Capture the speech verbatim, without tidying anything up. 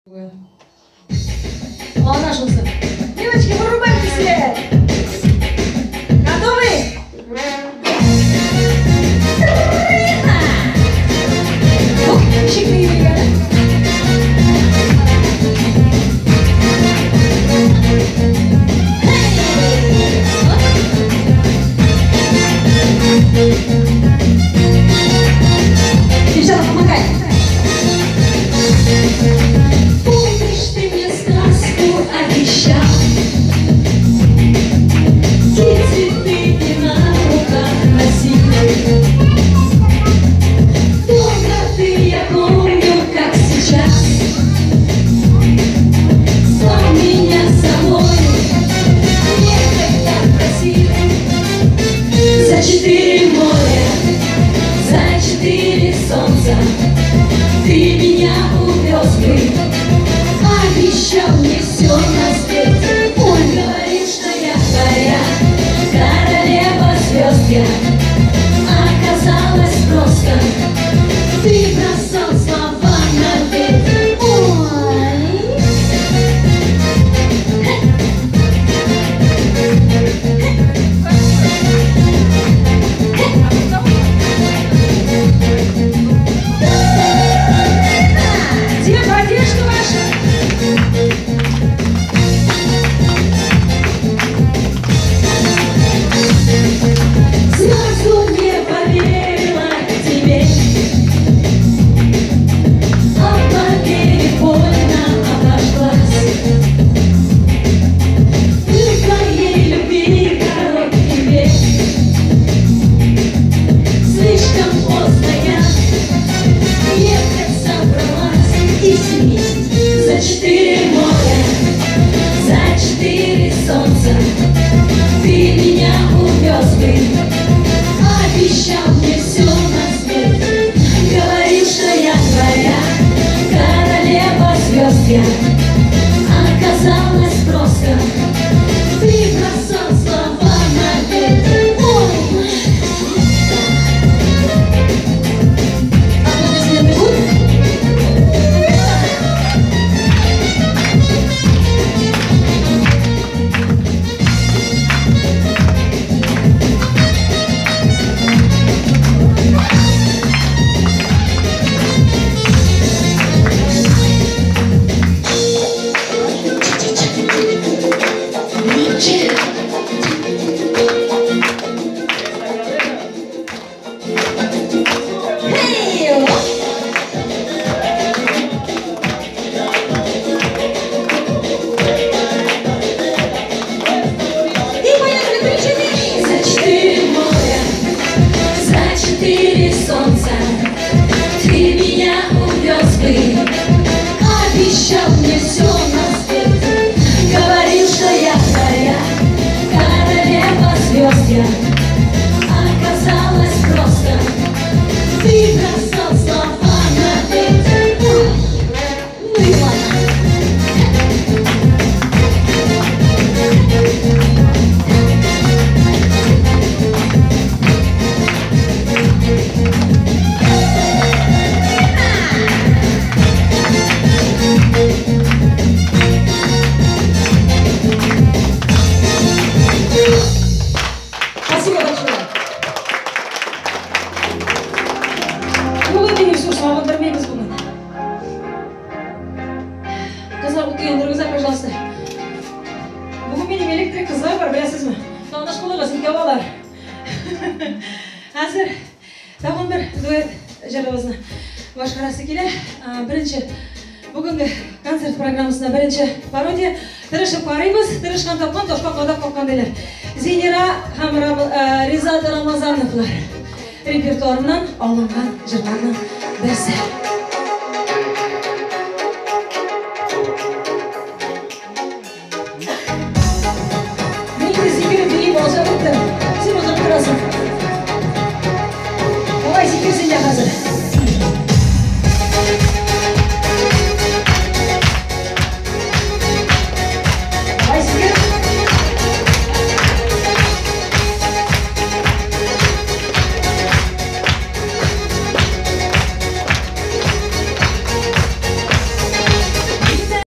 Молодая шуса. Девочки, вырубайте свет! Готовы? Ух, щекли двигали. Девчата, помогай. Помнишь, ты мне сказку обещал, те цветы ты на руках носил. Долго ты, я помню, как сейчас, звал меня с собой, ехать так просил. За четыре моря, за четыре солнца ты меня увез бы, обещал мне все на свете. Он говорит, что я твоя королева звезд я. Оказалось просто, ты бросал слова на ветер. Ой. Где поддержка ваша? Сразу не поверила тебе, а поверь, больно обошлась. Ты в твоей любви короткий век, слишком поздно я ехать собралась. И все за четыре моря, за четыре солнца ты меня увез бы, обещал мне все на свете. Говорил, что я твоя королева звезд я. Оказалось просто, ты бросал слова на ветер. Ой. Аплодисменты будут? Обещал мне все на свете. Говорил, что я твоя королева звезд я. Оказалось просто, ты бросал слова на ветер. Ну и ладно. Спасибо большое. Бүгін менің сөз маған бермейміз бүгін. Қыздар, ұтқиындырыңыздар, пожалуйста. Бүгін менің электрик қыздар бар, білесіз ме? Тауындаш қолығыз, никавалар. Әзір, тағын бір дуэт жырыбызны башқарасы келе. Бірінші, бүгінгі концерт программасына бірінші пародия. Тырышып қараймыз, тырышқан тапқан, тошқан қадап қаққан дейлер. Зейнера һәм Риза Рамазановлар репертуарынан алынған жырларның бірісі.